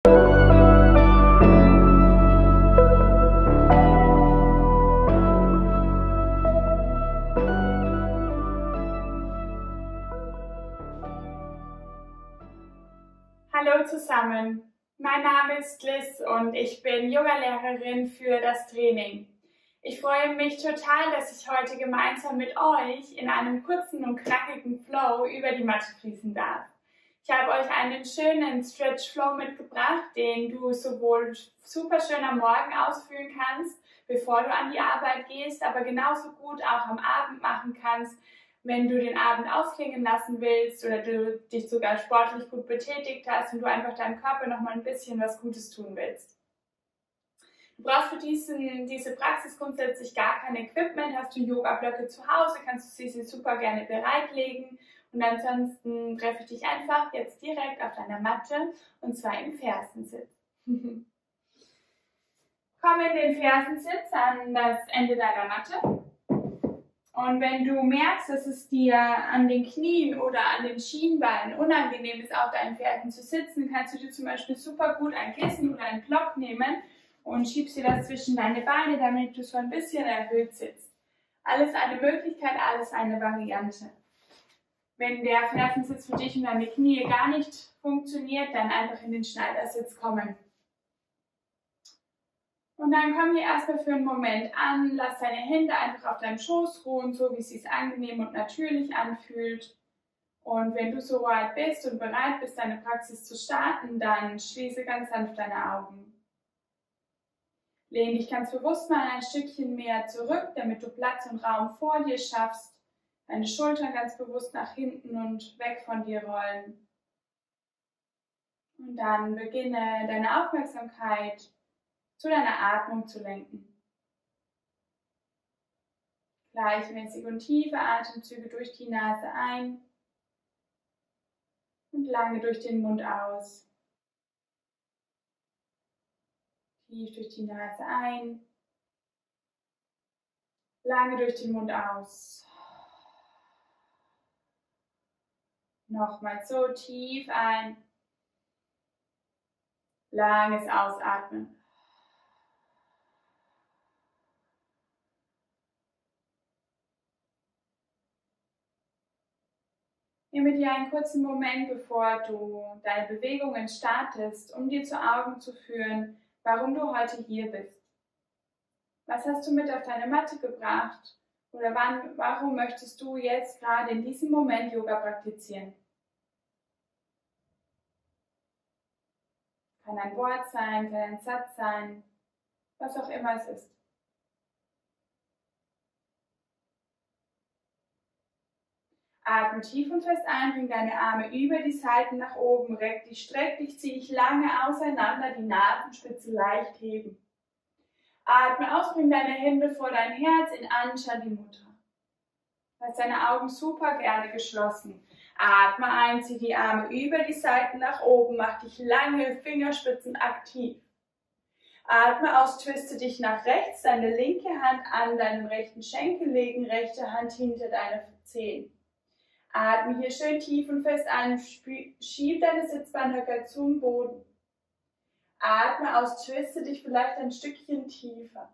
Hallo zusammen, mein Name ist Liz und ich bin Yogalehrerin für das Training. Ich freue mich total, dass ich heute gemeinsam mit euch in einem kurzen und knackigen Flow über die Matte fließen darf. Ich habe euch einen schönen Stretch Flow mitgebracht, den du sowohl super schön am Morgen ausführen kannst, bevor du an die Arbeit gehst, aber genauso gut auch am Abend machen kannst, wenn du den Abend ausklingen lassen willst oder du dich sogar sportlich gut betätigt hast und du einfach deinem Körper noch mal ein bisschen was Gutes tun willst. Du brauchst für diese Praxis grundsätzlich gar kein Equipment. Hast du Yoga-Blöcke zu Hause, kannst du sie super gerne bereitlegen. Und ansonsten treffe ich dich einfach jetzt direkt auf deiner Matte und zwar im Fersensitz. Komm in den Fersensitz an das Ende deiner Matte. Und wenn du merkst, dass es dir an den Knien oder an den Schienbeinen unangenehm ist, auf deinen Fersen zu sitzen, kannst du dir zum Beispiel super gut ein Kissen oder einen Block nehmen und schiebst dir das zwischen deine Beine, damit du so ein bisschen erhöht sitzt. Alles eine Möglichkeit, alles eine Variante. Wenn der Fersensitz für dich und deine Knie gar nicht funktioniert, dann einfach in den Schneidersitz kommen. Und dann komm hier erstmal für einen Moment an, lass deine Hände einfach auf deinem Schoß ruhen, so wie es sich angenehm und natürlich anfühlt. Und wenn du so weit bist und bereit bist, deine Praxis zu starten, dann schließe ganz sanft deine Augen. Lehn dich ganz bewusst mal ein Stückchen mehr zurück, damit du Platz und Raum vor dir schaffst. Deine Schultern ganz bewusst nach hinten und weg von dir rollen. Und dann beginne deine Aufmerksamkeit zu deiner Atmung zu lenken. Gleichmäßige und tiefe Atemzüge durch die Nase ein und lange durch den Mund aus. Tief durch die Nase ein, lange durch den Mund aus. Nochmal so tief ein, langes Ausatmen. Nehme dir einen kurzen Moment, bevor du deine Bewegungen startest, um dir zu Augen zu führen, warum du heute hier bist. Was hast du mit auf deine Matte gebracht? Oder warum möchtest du jetzt gerade in diesem Moment Yoga praktizieren? Kann ein Wort sein, kann ein Satz sein, was auch immer es ist. Atme tief und fest ein, bring deine Arme über die Seiten nach oben, reck dich, streck dich, zieh dich lange auseinander, die Nasenspitze leicht heben. Atme aus, bring deine Hände vor dein Herz in Anjali Mudra. Lass deine Augen super gerne geschlossen. Atme ein, zieh die Arme über die Seiten nach oben, mach dich lange, Fingerspitzen aktiv. Atme aus, twiste dich nach rechts, deine linke Hand an deinen rechten Schenkel legen, rechte Hand hinter deine Zehen. Atme hier schön tief und fest ein, schieb deine Sitzbeinhöcker zum Boden. Atme aus, twiste dich vielleicht ein Stückchen tiefer.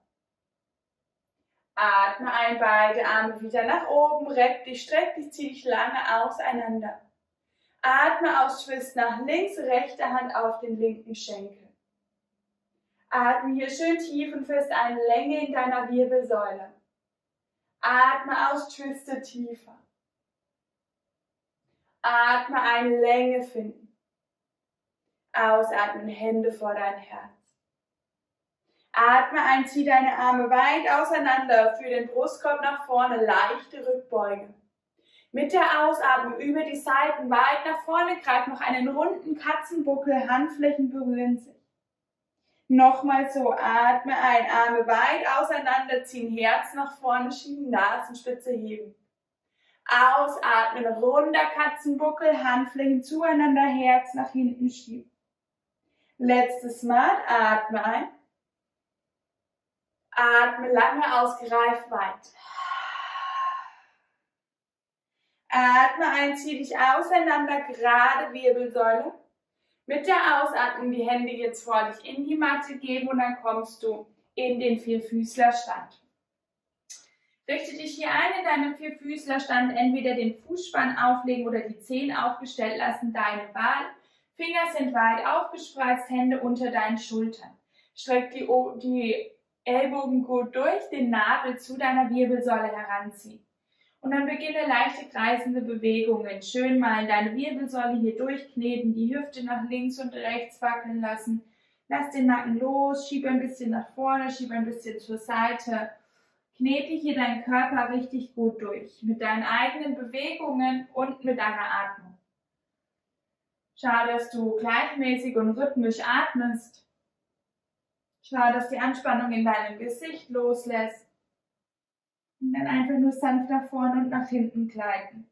Atme ein, beide Arme wieder nach oben, reck dich, streck dich, zieh dich lange auseinander. Atme aus, twist nach links, rechte Hand auf den linken Schenkel. Atme hier schön tief und fest ein, Länge in deiner Wirbelsäule. Atme aus, twiste tiefer. Atme ein, Länge finden. Ausatmen, Hände vor dein Herz. Atme ein, zieh deine Arme weit auseinander, führ den Brustkorb nach vorne, leichte Rückbeuge. Mit der Ausatmung über die Seiten weit nach vorne, greif noch einen runden Katzenbuckel, Handflächen berühren sich. Nochmal so, atme ein, Arme weit auseinander, ziehen, Herz nach vorne schieben, Nasenspitze heben. Ausatmen, runder Katzenbuckel, Handflächen zueinander, Herz nach hinten schieben. Letztes Mal, atme ein. Atme lange aus, greif weit. Atme ein, zieh dich auseinander, gerade Wirbelsäule. Mit der Ausatmung die Hände jetzt vor dich in die Matte geben und dann kommst du in den Vierfüßlerstand. Richte dich hier ein in deinem Vierfüßlerstand, entweder den Fußspann auflegen oder die Zehen aufgestellt lassen, deine Wahl. Finger sind weit aufgespreizt, Hände unter deinen Schultern. Streck die Ellbogen gut durch, den Nabel zu deiner Wirbelsäule heranziehen. Und dann beginne leichte kreisende Bewegungen. Schön mal deine Wirbelsäule hier durchkneten, die Hüfte nach links und rechts wackeln lassen. Lass den Nacken los, schieb ein bisschen nach vorne, schieb ein bisschen zur Seite. Knete hier deinen Körper richtig gut durch, mit deinen eigenen Bewegungen und mit deiner Atmung. Schau, dass du gleichmäßig und rhythmisch atmest. Schau, dass die Anspannung in deinem Gesicht loslässt. Und dann einfach nur sanft nach vorne und nach hinten gleiten.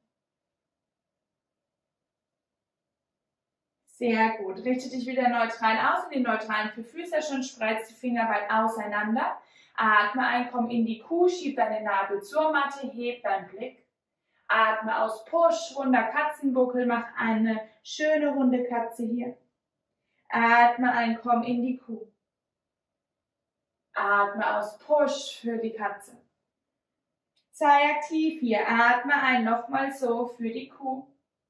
Sehr gut. Richte dich wieder neutral aus, in den neutralen Vierfüßlerstand, spreiz die Finger weit auseinander. Atme ein, komm in die Kuh, schieb deinen Nabel zur Matte, heb deinen Blick. Atme aus, Push, runder Katzenbuckel, mach eine schöne runde Katze hier. Atme ein, komm in die Kuh. Atme aus, Push für die Katze. Sei aktiv hier, atme ein, nochmal so für die Kuh.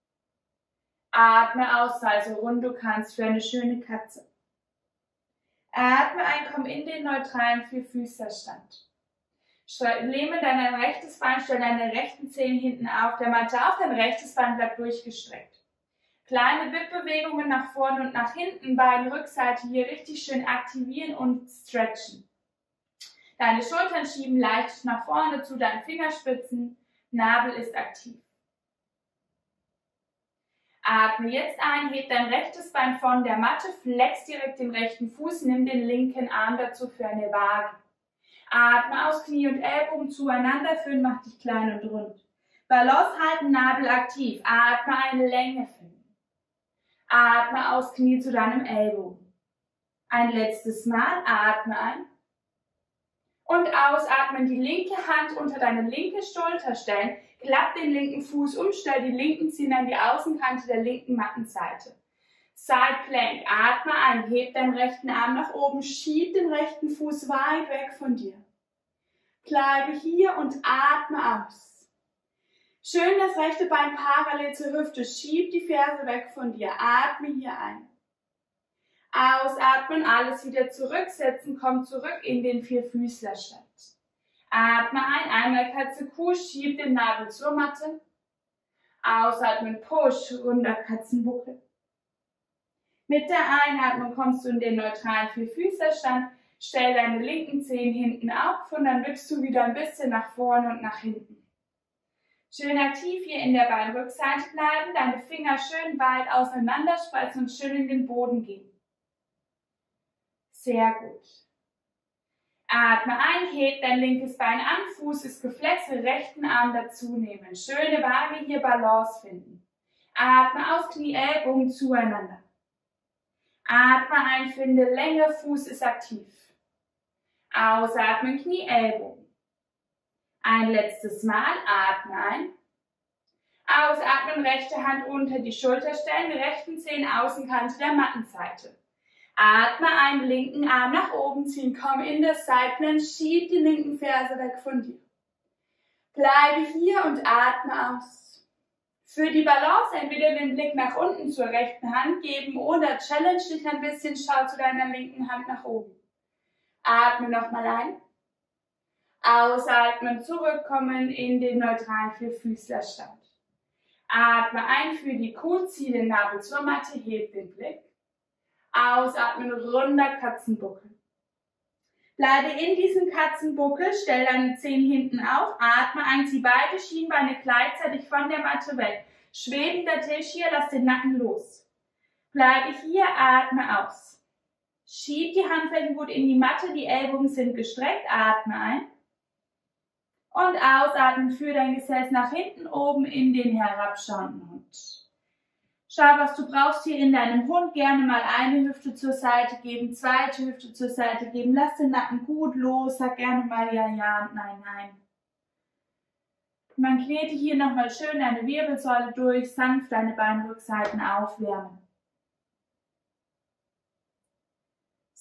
Atme aus, sei so rund du kannst für eine schöne Katze. Atme ein, komm in den neutralen Vierfüßlerstand. Lehne dein rechtes Bein, stell deine rechten Zehen hinten auf der Matte auf, dein rechtes Bein bleibt durchgestreckt. Kleine Wippbewegungen nach vorne und nach hinten, Beinrückseite hier richtig schön aktivieren und stretchen. Deine Schultern schieben leicht nach vorne zu deinen Fingerspitzen, Nabel ist aktiv. Atme jetzt ein, heb dein rechtes Bein von der Matte, flex direkt den rechten Fuß, nimm den linken Arm dazu für eine Waage. Atme aus, Knie und Ellbogen zueinander führen, mach dich klein und rund. Balance halten, Nabel aktiv. Atme eine Länge finden. Atme aus, Knie zu deinem Ellbogen. Ein letztes Mal, atme ein. Und ausatmen, die linke Hand unter deine linke Schulter stellen. Klapp den linken Fuß um, stell die linken Zehen an die Außenkante der linken Mattenseite. Side Plank, atme ein, heb deinen rechten Arm nach oben, schieb den rechten Fuß weit weg von dir. Bleibe hier und atme aus. Schön das rechte Bein parallel zur Hüfte, schieb die Ferse weg von dir, atme hier ein. Ausatmen, alles wieder zurücksetzen, komm zurück in den Vierfüßlerstand. Atme ein, einmal Katze Kuh, schieb den Nabel zur Matte. Ausatmen, Push, runder Katzenbuckel. Mit der Einatmung kommst du in den neutralen Vierfüßlerstand, stell deine linken Zehen hinten auf und dann wippst du wieder ein bisschen nach vorne und nach hinten. Schön aktiv hier in der Beinrückseite bleiben, deine Finger schön weit auseinander spreizen und schön in den Boden gehen. Sehr gut. Atme ein, heb dein linkes Bein an, Fuß ist geflext, rechten Arm dazu nehmen. Schöne Waage hier, Balance finden. Atme aus, Knie, Ellbogen zueinander. Atme ein, finde Länge, Fuß ist aktiv. Ausatmen, Knie, Ellbogen. Ein letztes Mal, atme ein. Ausatmen, rechte Hand unter die Schulter stellen, rechten Zehen Außenkante der Mattenseite. Atme ein, linken Arm nach oben ziehen, komm in das Side Plank, schieb die linken Ferse weg von dir. Bleibe hier und atme aus. Für die Balance entweder den Blick nach unten zur rechten Hand geben oder challenge dich ein bisschen, schau zu deiner linken Hand nach oben. Atme nochmal ein. Ausatmen, zurückkommen in den neutralen Vierfüßlerstand. Atme ein für die Kuh, zieh den Nabel zur Matte, heb den Blick. Ausatmen, runder Katzenbuckel. Bleibe in diesem Katzenbuckel, stell deine Zehen hinten auf, atme ein, zieh beide Schienbeine gleichzeitig von der Matte weg. Schwebender Tisch hier, lass den Nacken los. Bleibe hier, atme aus. Schieb die Handflächen gut in die Matte, die Ellbogen sind gestreckt, atme ein. Und ausatmen, führe dein Gesäß nach hinten, oben in den herabschauenden Hund. Schau, was du brauchst hier in deinem Hund. Gerne mal eine Hüfte zur Seite geben, zweite Hüfte zur Seite geben. Lass den Nacken gut los. Sag gerne mal ja, ja und nein, nein. Und dann knete hier nochmal schön deine Wirbelsäule durch, sanft deine Beinrückseiten aufwärmen.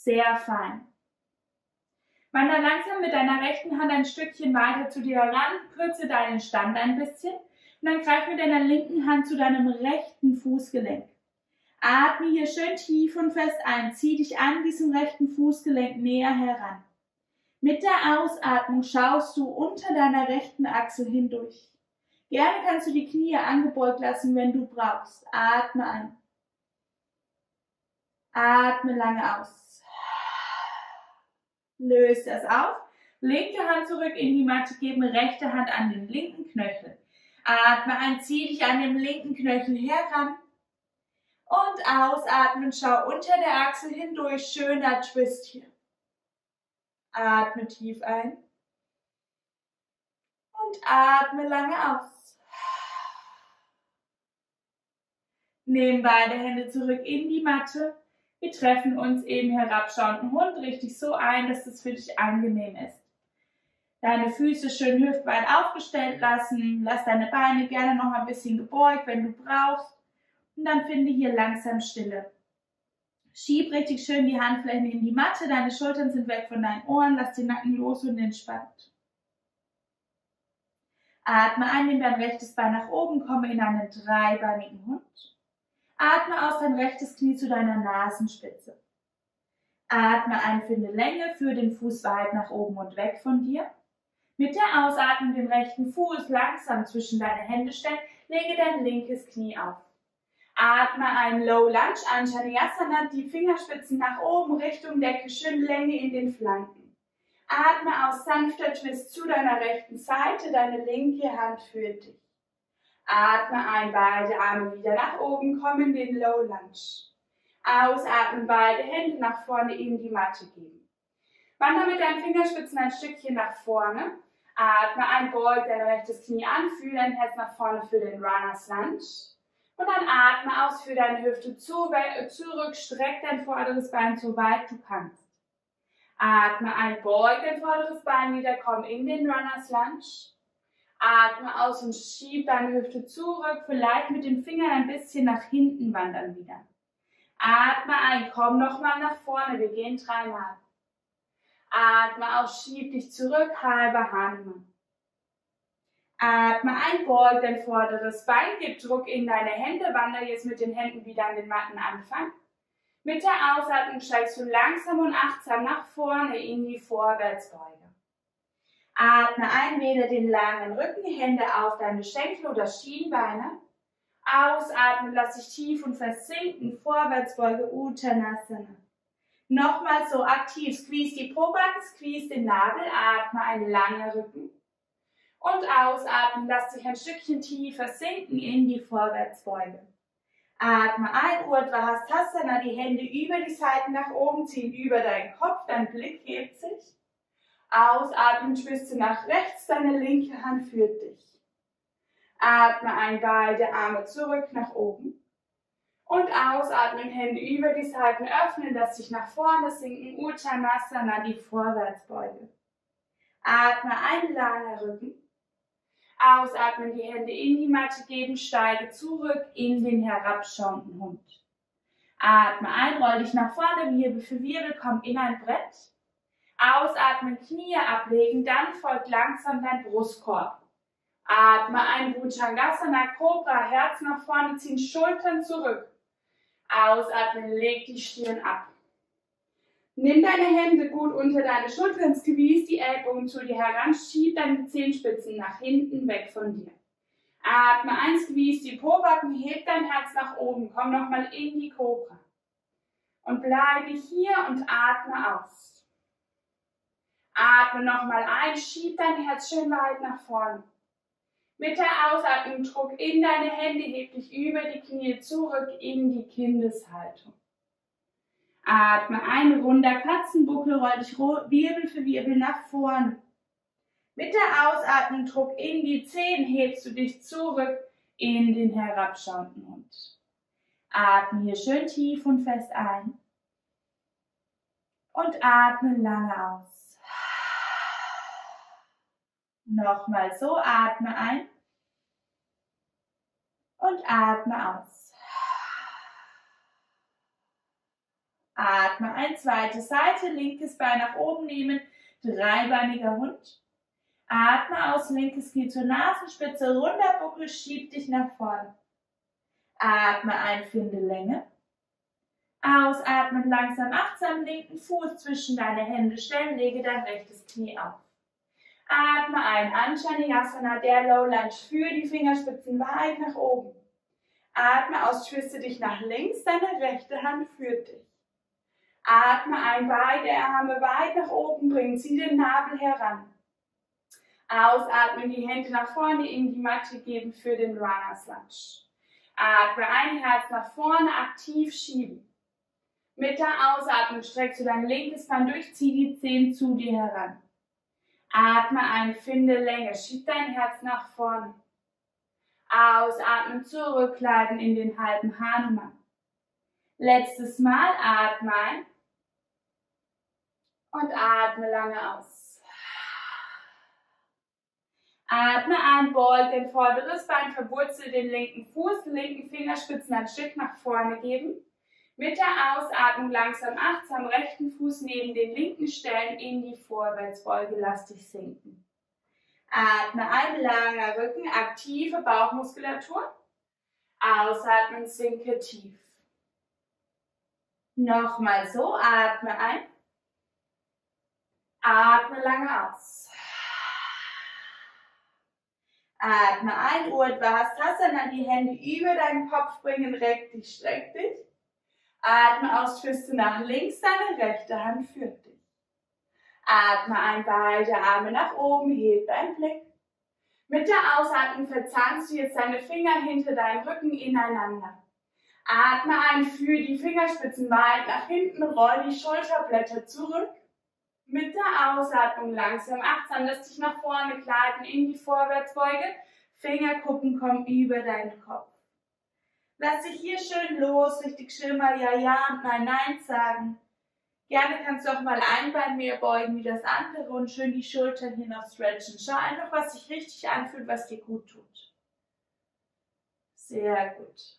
sehr fein. Wandere langsam mit deiner rechten Hand ein Stückchen weiter zu dir heran, kürze deinen Stand ein bisschen und dann greif mit deiner linken Hand zu deinem rechten Fußgelenk. Atme hier schön tief und fest ein, zieh dich an diesem rechten Fußgelenk näher heran. Mit der Ausatmung schaust du unter deiner rechten Achsel hindurch. Gerne kannst du die Knie angebeugt lassen, wenn du brauchst. Atme ein. Atme lange aus. Löse das auf. Linke Hand zurück in die Matte geben, rechte Hand an den linken Knöchel. Atme ein, zieh dich an dem linken Knöchel heran. Und ausatmen, schau unter der Achsel hindurch. Schöner Twist hier. Atme tief ein. Und atme lange aus. Nehmen beide Hände zurück in die Matte. Wir treffen uns im herabschauenden Hund richtig so ein, dass es für dich angenehm ist. Deine Füße schön hüftweit aufgestellt lassen. Lass deine Beine gerne noch ein bisschen gebeugt, wenn du brauchst. Und dann finde hier langsam Stille. Schieb richtig schön die Handflächen in die Matte. Deine Schultern sind weg von deinen Ohren. Lass den Nacken los und entspannt. Atme ein, nimm dein rechtes Bein nach oben, komme in einen dreibeinigen Hund. Atme aus, dein rechtes Knie zu deiner Nasenspitze. Atme ein, finde Länge, führe den Fuß weit nach oben und weg von dir. Mit der Ausatmung den rechten Fuß langsam zwischen deine Hände stellen, lege dein linkes Knie auf. Atme ein, Low Lunge, Anjaneyasana, die Fingerspitzen nach oben, Richtung Decke, schön Länge in den Flanken. Atme aus, sanfter Twist zu deiner rechten Seite, deine linke Hand führt dich. Atme ein, beide Arme wieder nach oben, komm in den Low Lunge. Ausatmen, beide Hände nach vorne in die Matte geben. Wandere mit deinen Fingerspitzen ein Stückchen nach vorne. Atme ein, beug dein rechtes Knie an, fühle dein Herz nach vorne für den Runners Lunge. Und dann atme aus, führe deine Hüfte zurück, streck dein vorderes Bein so weit du kannst. Atme ein, beug dein vorderes Bein wieder, komm in den Runners Lunge. Atme aus und schieb deine Hüfte zurück, vielleicht mit den Fingern ein bisschen nach hinten wandern wieder. Atme ein, komm nochmal nach vorne, wir gehen 3-mal. Atme aus, schieb dich zurück, halber Hanuman. Atme ein, beug dein vorderes Bein, gib Druck in deine Hände, wandere jetzt mit den Händen wieder an den Mattenanfang. Mit der Ausatmung steigst du langsam und achtsam nach vorne in die Vorwärtsbeuge. Atme ein, wähle den langen Rücken, Hände auf deine Schenkel oder Schienbeine. Ausatmen, lass dich tief und fest sinken, Vorwärtsbeuge, Uttanasana. Nochmal so aktiv, squeeze die Pobacken, squeeze den Nabel, atme ein langer Rücken. Und ausatmen, lass dich ein Stückchen tiefer sinken in die Vorwärtsbeuge. Atme ein, Urdhva Hastasana, die Hände über die Seiten nach oben ziehen, über deinen Kopf, dein Blick hebt sich. Ausatmen, twiste nach rechts, deine linke Hand führt dich. Atme ein, beide Arme zurück nach oben. Und ausatmen, Hände über die Seiten öffnen, lass dich nach vorne sinken, Uttanasana, die Vorwärtsbeuge. Atme ein, langer Rücken. Ausatmen, die Hände in die Matte geben, steige zurück in den herabschauenden Hund. Atme ein, roll dich nach vorne, Wirbel für Wirbel, komm in ein Brett. Ausatmen, Knie ablegen, dann folgt langsam dein Brustkorb. Atme ein, Bhujangasana, Cobra, Herz nach vorne ziehen, Schultern zurück. Ausatmen, leg die Stirn ab. Nimm deine Hände gut unter deine Schultern, squeeze die Ellbogen zu dir heran, schieb deine Zehenspitzen nach hinten weg von dir. Atme ein, squeeze die Pobacken, heb dein Herz nach oben, komm nochmal in die Cobra. Und bleibe hier und atme aus. Atme nochmal ein, schieb dein Herz schön weit nach vorne. Mit der Ausatmung Druck in deine Hände, heb dich über die Knie zurück in die Kindeshaltung. Atme ein, runder Katzenbuckel, roll dich Wirbel für Wirbel nach vorne. Mit der Ausatmung Druck in die Zehen, hebst du dich zurück in den herabschauenden Hund. Atme hier schön tief und fest ein. Und atme lange aus. Nochmal so, atme ein. Und atme aus. Atme ein, zweite Seite, linkes Bein nach oben nehmen, dreibeiniger Hund. Atme aus, linkes Knie zur Nasenspitze, runder Buckel, schieb dich nach vorne. Atme ein, finde Länge. Ausatmen, langsam achtsam, linken Fuß zwischen deine Hände stellen, lege dein rechtes Knie auf. Atme ein, Anjaneyasana, der Low Lunge, führe die Fingerspitzen weit nach oben. Atme aus, twiste dich nach links, deine rechte Hand führt dich. Atme ein, beide Arme weit nach oben bringen, zieh den Nabel heran. Ausatmen, die Hände nach vorne in die Matte geben für den Runners Lunge. Atme ein, Herz nach vorne, aktiv schieben. Mit der Ausatmung streckst du dein linkes Bein durch, zieh die Zehen zu dir heran. Atme ein, finde Länge, schieb dein Herz nach vorne. Ausatmen, zurückgleiten in den halben Hanuman. Letztes Mal, atme ein und atme lange aus. Atme ein, beug dein vorderes Bein, verwurzel den linken Fuß, den linken Fingerspitzen ein Stück nach vorne geben. Mit der Ausatmung langsam achtsam rechten Fuß neben den linken stellen, in die Vorwärtsbeuge, lass dich sinken. Atme ein, langer Rücken, aktive Bauchmuskulatur. Ausatmen, sinke tief. Nochmal so, atme ein. Atme lange aus. Atme ein, Urdhva Hastasana, die Hände über deinen Kopf bringen, reck dich, streck dich. Atme aus, twiste nach links, deine rechte Hand führt dich. Atme ein, beide Arme nach oben, heb deinen Blick. Mit der Ausatmung verzahnst du jetzt deine Finger hinter deinem Rücken ineinander. Atme ein, führe die Fingerspitzen weit nach hinten, roll die Schulterblätter zurück. Mit der Ausatmung langsam achtsam, lass dich nach vorne gleiten in die Vorwärtsbeuge. Fingerkuppen kommen über deinen Kopf. Lass dich hier schön los, richtig schön mal Ja und Nein sagen. Gerne kannst du auch mal ein Bein mehr beugen wie das andere und schön die Schultern hier noch stretchen. Schau einfach, was sich richtig anfühlt, was dir gut tut. Sehr gut.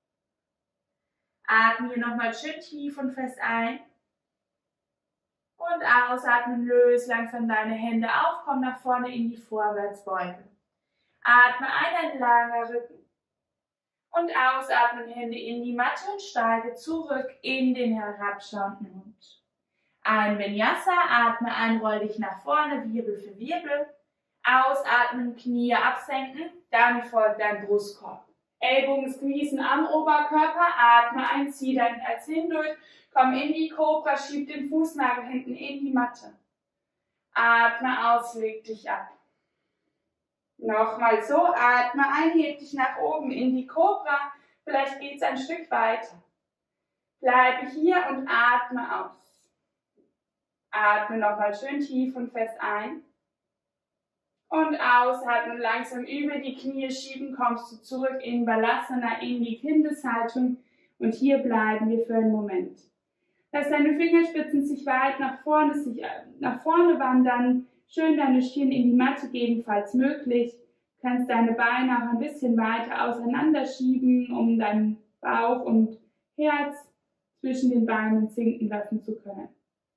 Atme hier nochmal schön tief und fest ein. Und ausatmen, löse langsam deine Hände auf, komm nach vorne in die Vorwärtsbeuge. Atme ein langer Rücken. Und ausatmen, Hände in die Matte und steige zurück in den herabschauenden Hund. Ein Vinyasa, atme ein, roll dich nach vorne, Wirbel für Wirbel. Ausatmen, Knie absenken, dann folgt dein Brustkorb. Ellbogen squeezen am Oberkörper, atme ein, zieh dein Herz hindurch, komm in die Cobra, schieb den Fußnagel hinten in die Matte. Atme aus, leg dich ab. Nochmal so, atme ein, heb dich nach oben in die Cobra, vielleicht geht es ein Stück weiter. Bleibe hier und atme aus. Atme nochmal schön tief und fest ein. Und ausatmen, langsam über die Knie schieben, kommst du zurück in Balasana, in die Kindeshaltung. Und hier bleiben wir für einen Moment. Lass deine Fingerspitzen sich weit nach vorne wandern. Schön deine Stirn in die Matte geben, falls möglich. Du kannst deine Beine auch ein bisschen weiter auseinander schieben, um deinen Bauch und Herz zwischen den Beinen sinken lassen zu können.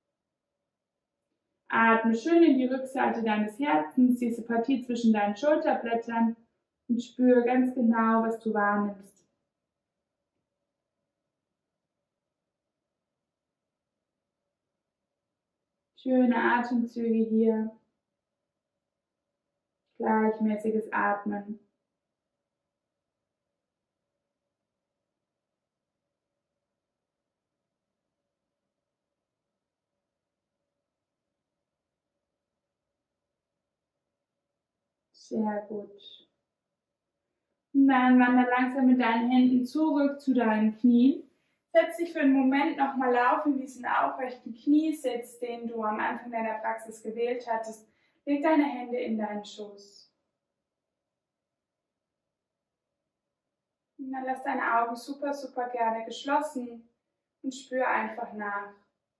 Atme schön in die Rückseite deines Herzens, diese Partie zwischen deinen Schulterblättern und spüre ganz genau, was du wahrnimmst. Schöne Atemzüge hier. Gleichmäßiges Atmen. Sehr gut. Und dann wander langsam mit deinen Händen zurück zu deinen Knien. Setz dich für einen Moment nochmal auf in diesen aufrechten Kniesitz, den du am Anfang deiner Praxis gewählt hattest. Leg deine Hände in deinen Schoß. Und dann lass deine Augen super gerne geschlossen und spür einfach nach.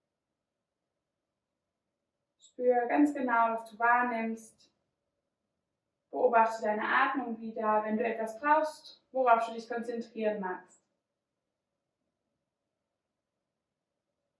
Spür ganz genau, was du wahrnimmst. Beobachte deine Atmung wieder, wenn du etwas brauchst, worauf du dich konzentrieren magst.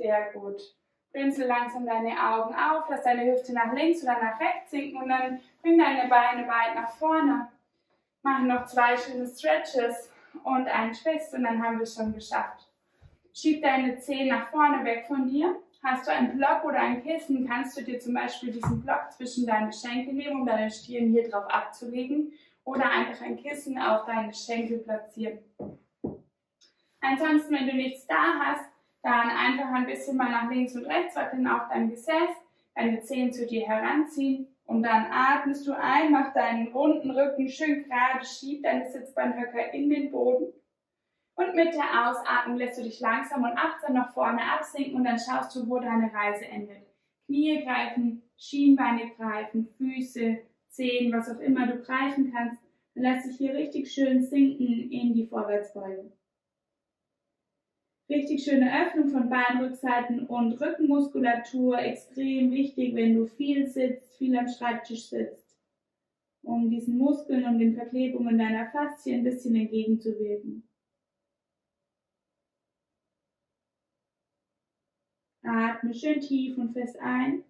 Sehr gut. Blinzel langsam deine Augen auf, lass deine Hüfte nach links oder nach rechts sinken und dann bring deine Beine weit nach vorne. Mach noch 2 schöne Stretches und einen Twist und dann haben wir es schon geschafft. Schieb deine Zehen nach vorne weg von dir. Hast du einen Block oder ein Kissen, kannst du dir zum Beispiel diesen Block zwischen deine Schenkel nehmen, um deine Stirn hier drauf abzulegen oder einfach ein Kissen auf deine Schenkel platzieren. Ansonsten, wenn du nichts da hast, dann einfach ein bisschen mal nach links und rechts wackeln auf dein Gesäß, deine Zehen zu dir heranziehen und dann atmest du ein, mach deinen runden Rücken schön gerade, schieb deine Sitzbeinhöcker in den Boden und mit der Ausatmung lässt du dich langsam und achtsam nach vorne absinken und dann schaust du, wo deine Reise endet. Knie greifen, Schienbeine greifen, Füße, Zehen, was auch immer du greifen kannst, dann lass dich hier richtig schön sinken in die Vorwärtsbeugung. Richtig schöne Öffnung von Beinrückseiten und Rückenmuskulatur, extrem wichtig, wenn du viel sitzt, viel am Schreibtisch sitzt, um diesen Muskeln und den Verklebungen deiner Faszien ein bisschen entgegenzuwirken. Atme schön tief und fest ein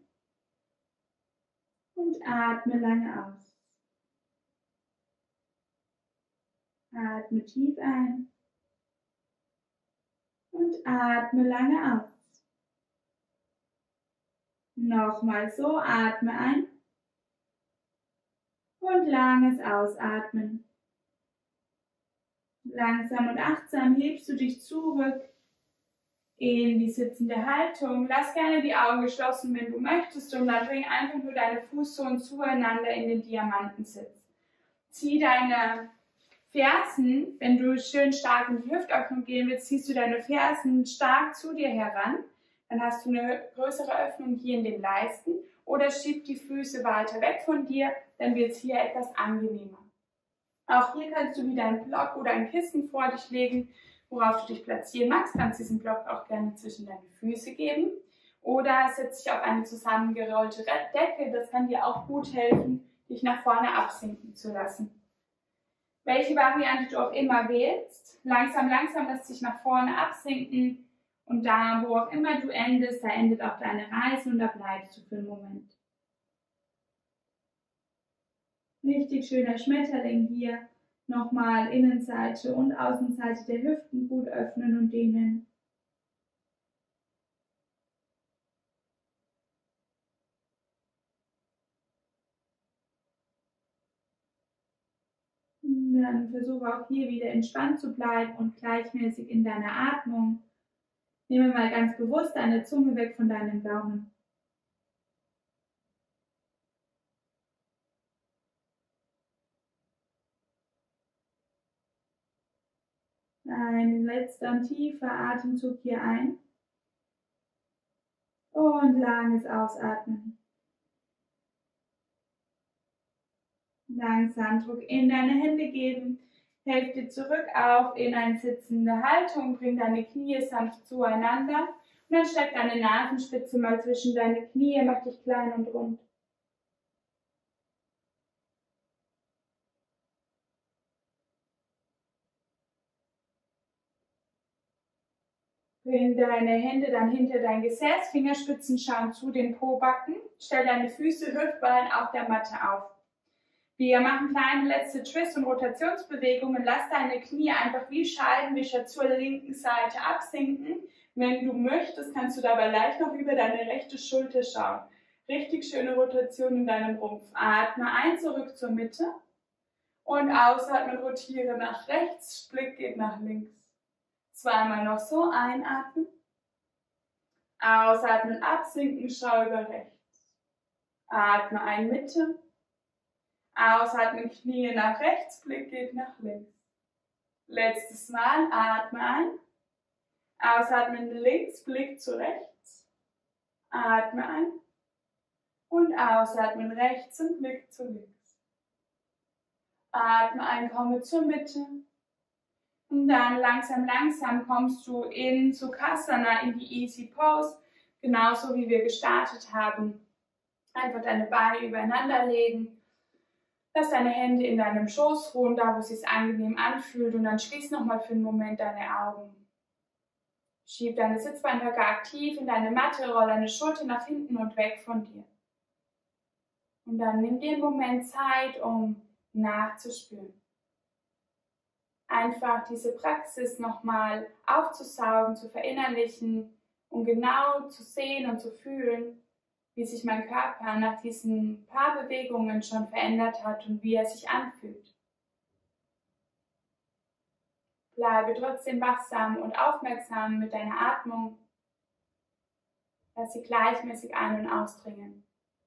und atme lange aus. Atme tief ein. Und atme lange aus. Nochmal so, atme ein und langes Ausatmen. Langsam und achtsam hebst du dich zurück in die sitzende Haltung. Lass gerne die Augen geschlossen, wenn du möchtest, und dann bring einfach nur deine Fußsohlen zueinander in den Diamantensitz. Zieh deine Fersen, wenn du schön stark in die Hüftöffnung gehen willst, ziehst du deine Fersen stark zu dir heran. Dann hast du eine größere Öffnung hier in den Leisten. Oder schieb die Füße weiter weg von dir, dann wird es hier etwas angenehmer. Auch hier kannst du wieder einen Block oder ein Kissen vor dich legen, worauf du dich platzieren magst. Du kannst diesen Block auch gerne zwischen deine Füße geben. Oder setz dich auf eine zusammengerollte Decke. Das kann dir auch gut helfen, dich nach vorne absinken zu lassen. Welche Variante du auch immer wählst, langsam lass dich nach vorne absinken und da, wo auch immer du endest, da endet auch deine Reise und da bleibst du für einen Moment. Richtig schöner Schmetterling hier, nochmal Innenseite und Außenseite der Hüften gut öffnen und dehnen. Dann versuche auch hier wieder entspannt zu bleiben und gleichmäßig in deiner Atmung. Nehme mal ganz bewusst deine Zunge weg von deinem Gaumen. Ein letzter tiefer Atemzug hier ein. Und langes Ausatmen. Langsam Druck in deine Hände geben. Hälfte zurück auf in eine sitzende Haltung. Bring deine Knie sanft zueinander. Und dann steck deine Nasenspitze mal zwischen deine Knie. Mach dich klein und rund. Bring deine Hände dann hinter dein Gesäß. Fingerspitzen schauen zu den Pobacken. Stell deine Füße hüftweit auf der Matte auf. Wir machen kleine letzte Twist- und Rotationsbewegungen. Lass deine Knie einfach wie Scheibenwischer zur linken Seite absinken. Wenn du möchtest, kannst du dabei leicht noch über deine rechte Schulter schauen. Richtig schöne Rotation in deinem Rumpf. Atme ein, zurück zur Mitte. Und ausatmen, rotiere nach rechts. Blick geht nach links. Zweimal noch so, einatmen. Ausatmen, absinken, schau über rechts. Atme ein, Mitte. Ausatmen, Knie nach rechts, Blick geht nach links. Letztes Mal, atme ein. Ausatmen links, Blick zu rechts. Atme ein. Und ausatmen rechts und Blick zu links. Atme ein, komme zur Mitte. Und dann langsam kommst du in Sukhasana, in die Easy Pose. Genauso wie wir gestartet haben. Einfach deine Beine übereinander legen. Lass deine Hände in deinem Schoß ruhen, da wo es sich angenehm anfühlt, und dann schließ nochmal für einen Moment deine Augen. Schieb deine Sitzbeinhöcker aktiv in deine Matte, roll deine Schulter nach hinten und weg von dir. Und dann nimm dir einen Moment Zeit, um nachzuspüren. Einfach diese Praxis nochmal aufzusaugen, zu verinnerlichen und genau zu sehen und zu fühlen, wie sich mein Körper nach diesen paar Bewegungen schon verändert hat und wie er sich anfühlt. Bleibe trotzdem wachsam und aufmerksam mit deiner Atmung. Lass sie gleichmäßig ein- und ausdringen.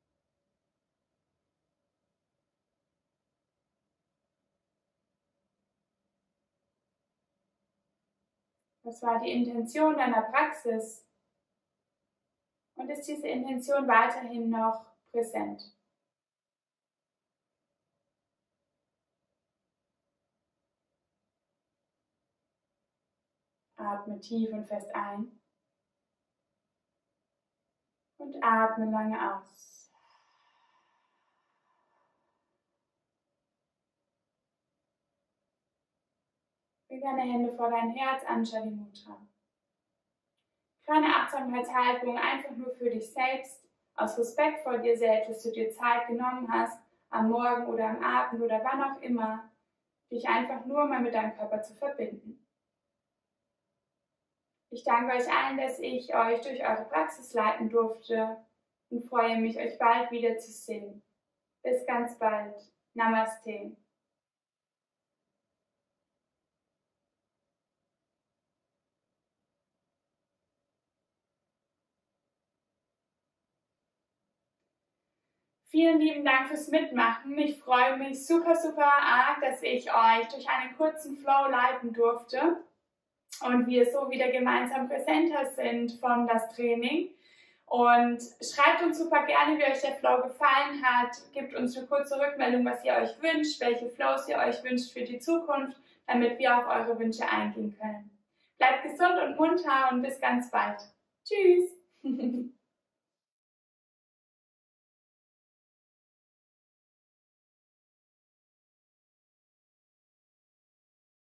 Was war die Intention deiner Praxis? Und ist diese Intention weiterhin noch präsent? Atme tief und fest ein und atme lange aus. Leg deine Hände vor dein Herz, Anjali Mudra. Kleine Achtsamkeitshaltung, einfach nur für dich selbst, aus Respekt vor dir selbst, dass du dir Zeit genommen hast, am Morgen oder am Abend oder wann auch immer, dich einfach nur mal mit deinem Körper zu verbinden. Ich danke euch allen, dass ich euch durch eure Praxis leiten durfte und freue mich, euch bald wieder zu sehen. Bis ganz bald. Namaste. Vielen lieben Dank fürs Mitmachen. Ich freue mich super arg, dass ich euch durch einen kurzen Flow leiten durfte und wir so wieder gemeinsam präsenter sind von das Training. Und schreibt uns super gerne, wie euch der Flow gefallen hat. Gebt uns eine kurze Rückmeldung, was ihr euch wünscht, welche Flows ihr euch wünscht für die Zukunft, damit wir auf eure Wünsche eingehen können. Bleibt gesund und munter und bis ganz bald. Tschüss!